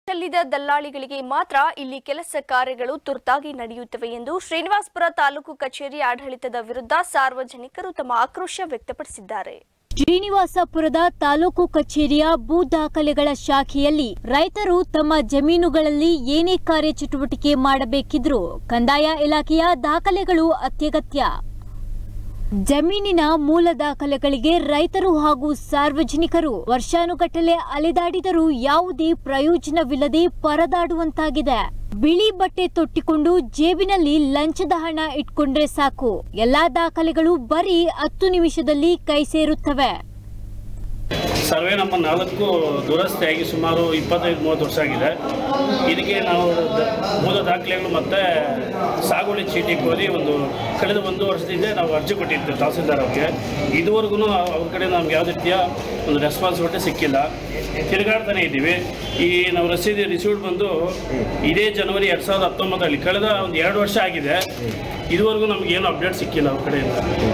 ಚೆಲ್ಲಿದ ದಲ್ಲಾಳಿಗಳಿಗೆ ಮಾತ್ರ ಇಲ್ಲಿ ಕೆಲಸ ಕಾರ್ಯಗಳು ತುರ್ತಾಗಿ ನಡೆಯುತ್ತವೆ ಎಂದು ಶ್ರೀನಿವಾಸಪುರ ತಾಲೂಕು ಕಚೇರಿ ಆಡಳಿತದ ವಿರುದ್ಧ ಸಾರ್ವಜನಿಕರು ತಮ್ಮ ಆಕ್ರೋಶ ವ್ಯಕ್ತಪಡಿಸಿದ್ದಾರೆ. ಶ್ರೀನಿವಾಸಪುರದ ತಾಲೂಕು ಕಚೇರಿಯ ಭೂ ದಾಖಲೆಗಳ ಶಾಖೆಯಲ್ಲಿ ರೈತರು ತಮ್ಮ ಜಮೀನುಗಳಲ್ಲಿ ಏನೇ ಕಾರ್ಯಚಟುವಟಿಕೆ ಮಾಡಬೇಕಿದ್ರೂ ಕಂದಾಯ ಇಲಾಖೆಯ ದಾಖಲೆಗಳು ಅತ್ಯಗತ್ಯ. ಜಮೀನಿನ ಮೂಲ ದಾಖಲೆಗಳಿಗೆ ರೈತರು ಹಾಗೂ ಸಾರ್ವಜನಿಕರು ವರ್ಷಾನುಗಟ್ಟಲೆ ಅಲೆದಾಡಿದರೂ ಯಾವುದೇ ಪ್ರಯೋಜನವಿಲ್ಲದೆ ಪರದಾಡುವಂತಾಗಿದೆ. ಬಿಳಿ ಬಟ್ಟೆ ತೊಟ್ಟಿಕೊಂಡು ಜೇಬಿನಲ್ಲಿ ಲಂಚದ ಹಣ ಇಟ್ಕೊಂಡ್ರೆ ಸಾಕು, ಎಲ್ಲಾ ದಾಖಲೆಗಳು ಬರೀ 10 ನಿಮಿಷದಲ್ಲಿ ಕೈ ಸೇರುತ್ತವೆ. ಸರ್ವೆ ನಂಬರ್ 4 ದುರಸ್ತಿಯಾಗಿ ಸುಮಾರು 25-30 ವರ್ಷ ಆಗಿದೆ. ಇದಕ್ಕೆ ನಾವು ಮೂಲ ದಾಖಲೆಗಳು ಮತ್ತು ಸಾಗುವಳಿ ಚೀಟಿ ಕೋರಿ ಕಳೆದ 1 ವರ್ಷದಿಂದ ನಾವು ಅರ್ಜಿ ಕೊಟ್ಟಿದ್ದೇವೆ ತಹಸೀಲ್ದಾರ್ ಅವ್ರಿಗೆ. ಇದುವರೆಗೂ ಅವ್ರ ಕಡೆ ನಮ್ಗೆ ಯಾವುದೇ ರೀತಿಯ ಒಂದು ರೆಸ್ಪಾನ್ಸಿಬಿಲಿಟಿ ಸಿಕ್ಕಿಲ್ಲ. ತಿರುಗಾಡ್ತಾನೆ ಇದ್ದೀವಿ. ಈ ನಾವು ರಸೀದಿ ರಿಸೀವ್ಡ್ ಬಂದು ಇದೇ ಜನವರಿ 2019 ಕಳೆದ 2 ವರ್ಷ ಆಗಿದೆ. ಇದುವರೆಗೂ ನಮಗೇನು ಅಪ್ಡೇಟ್ ಸಿಕ್ಕಿಲ್ಲ ಅವ್ರ ಕಡೆಯಿಂದ.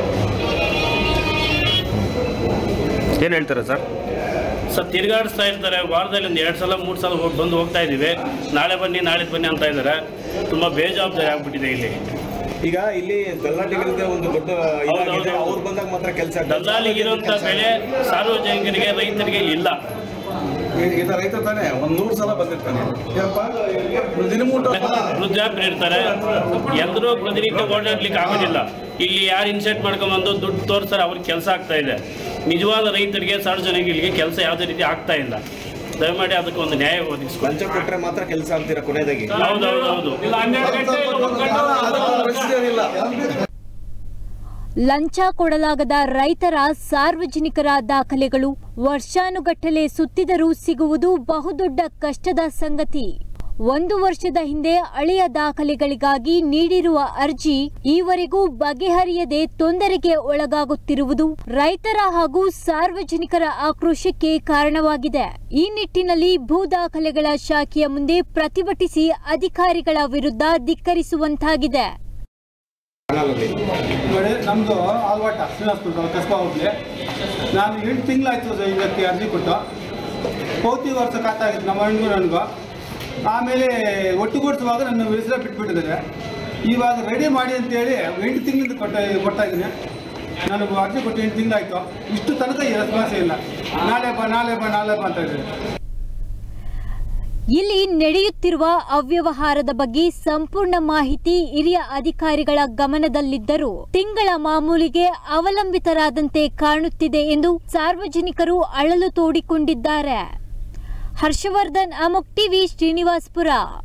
ಏನು ಹೇಳ್ತಾರೆ ಸರ್? ತಿರುಗಾಡಿಸ್ತಾ ಇರ್ತಾರೆ. ವಾರದಲ್ಲಿ 2 ಸಲ 3 ಸಲ ಬಂದು ಹೋಗ್ತಾ ಇದ್ದೀವಿ. ನಾಳೆ ಬನ್ನಿ ನಾಳೆ ಬನ್ನಿ ಅಂತ ಇದ್ದಾರೆ. ತುಂಬ ಬೇಜವಾಬ್ದಾರಿ ಆಗ್ಬಿಟ್ಟಿದೆ ಇಲ್ಲಿ. ಈಗ ಇಲ್ಲಿ ದಲ್ಲಾಳಿಗಳಿಗೆ ಒಂದು ದೊಡ್ಡ ಅವ್ರು ಬಂದಾಗ ಮಾತ್ರ ಕೆಲಸ. ದಲ್ಲಾಳಿಗಿರುವಂಥ ಬೆಲೆ ಸಾರ್ವಜನಿಕರಿಗೆ ರೈತರಿಗೆ ಇಲ್ಲ. ರೈತ ತಾನೇ 100 ಸಲ ಬಂದಿರ್ತಾನೆ. ವೃದ್ಧಾಪ್ಯರು ಇರ್ತಾರೆ. ಎಲ್ಲರೂ ಪ್ರತಿನಿತ್ಯ ಓಡಾಡ್ಲಿಕ್ಕೆ ಆಗೋದಿಲ್ಲ. ಇಲ್ಲಿ ಯಾರು ಇನ್ಸೆಟ್ ಮಾಡ್ಕೊಂಬಂದು ದುಡ್ಡು ತೋರಿಸ್ತಾರೆ, ಅವ್ರಿಗೆ ಕೆಲಸ ಆಗ್ತಾ ಇದೆ. ನಿಜವಾದ ರೈತರಿಗೆ ಸಾರ್ವಜನಿಕರಿಗೆ ಕೆಲಸ ಯಾವುದೇ ರೀತಿ ಆಗ್ತಾ ಇಲ್ಲ. ದಯಮಾಡಿ ಅದಕ್ಕೆ ಒಂದು ನ್ಯಾಯ ಒದಗಿಸ್ಕೊಂಡು. ಲಂಚ ಕೊಟ್ಟರೆ ಮಾತ್ರ ಕೆಲಸ ಅಂತೀರಾ ಕೊನೆಯದಾಗಿ? ಹೌದೌದು. ಲಂಚ ಕೊಡಲಾಗದ ರೈತರ ಸಾರ್ವಜನಿಕರ ದಾಖಲೆಗಳು ವರ್ಷಾನುಗಟ್ಟಲೆ ಸುತ್ತಿದರೂ ಸಿಗುವುದು ಬಹುದೊಡ್ಡ ಕಷ್ಟದ ಸಂಗತಿ. 1 ವರ್ಷದ ಹಿಂದೆ ಹಳೆಯ ದಾಖಲೆಗಳಿಗಾಗಿ ನೀಡಿರುವ ಅರ್ಜಿ ಈವರೆಗೂ ಬಗೆಹರಿಯದೆ ತೊಂದರೆಗೆ ಒಳಗಾಗುತ್ತಿರುವುದು ರೈತರ ಹಾಗೂ ಸಾರ್ವಜನಿಕರ ಆಕ್ರೋಶಕ್ಕೆ ಕಾರಣವಾಗಿದೆ. ಈ ನಿಟ್ಟಿನಲ್ಲಿ ಭೂ ದಾಖಲೆಗಳ ಶಾಖೆಯ ಮುಂದೆ ಪ್ರತಿಭಟಿಸಿ ಅಧಿಕಾರಿಗಳ ವಿರುದ್ಧ ಧಿಕ್ಕರಿಸುವಂತಾಗಿದೆ. ನಮ್ಮದು ಆಲ್ವಾಟ ಶ್ರೀನಿವಾಸಪುರ ಕಸ್ಬಾ ಹೋಗ್ಲಿ. ನಾನು 8 ತಿಂಗಳಾಯ್ತು ಇದಕ್ಕೆ ಅರ್ಜಿ ಕೊಟ್ಟು. ಪೌತಿ ವರ್ಷ ಖಾತಾಗಿತ್ತು ನಮ್ಮ ಅಣ್ಣಗೂ ನನಗೂ. ಆಮೇಲೆ ಒಟ್ಟುಗೂಡಿಸುವಾಗ ನನ್ನ ಹೆಸರೇ ಬಿಟ್ಬಿಟ್ಟಿದ್ದಾರೆ. ಇವಾಗ ರೆಡಿ ಮಾಡಿ ಅಂತೇಳಿ 8 ತಿಂಗಳಿಂದ ಕೊಡ್ತಾ ಇದ್ದೀನಿ. ನನಗೆ ಅರ್ಜಿ ಕೊಟ್ಟು 8 ತಿಂಗಳಾಯಿತು. ಇಷ್ಟು ತನಕ ಈ ರೆಸ್ಪಾನ್ಸೇ ಇಲ್ಲ. ನಾಳೆ ಬಾ ಅಂತ ಇದ್ದಾರೆ. ಇಲ್ಲಿ ನಡೆಯುತ್ತಿರುವ ಅವ್ಯವಹಾರದ ಬಗ್ಗೆ ಸಂಪೂರ್ಣ ಮಾಹಿತಿ ಹಿರಿಯ ಅಧಿಕಾರಿಗಳ ಗಮನದಲ್ಲಿದ್ದರೂ ತಿಂಗಳ ಮಾಮೂಲಿಗೆ ಅವಲಂಬಿತರಾದಂತೆ ಕಾಣುತ್ತಿದೆ ಎಂದು ಸಾರ್ವಜನಿಕರು ಅಳಲು ತೋಡಿಕೊಂಡಿದ್ದಾರೆ. ಹರ್ಷವರ್ಧನ್, ಅಮೋಕ್ ಟಿವಿ, ಶ್ರೀನಿವಾಸಪುರ.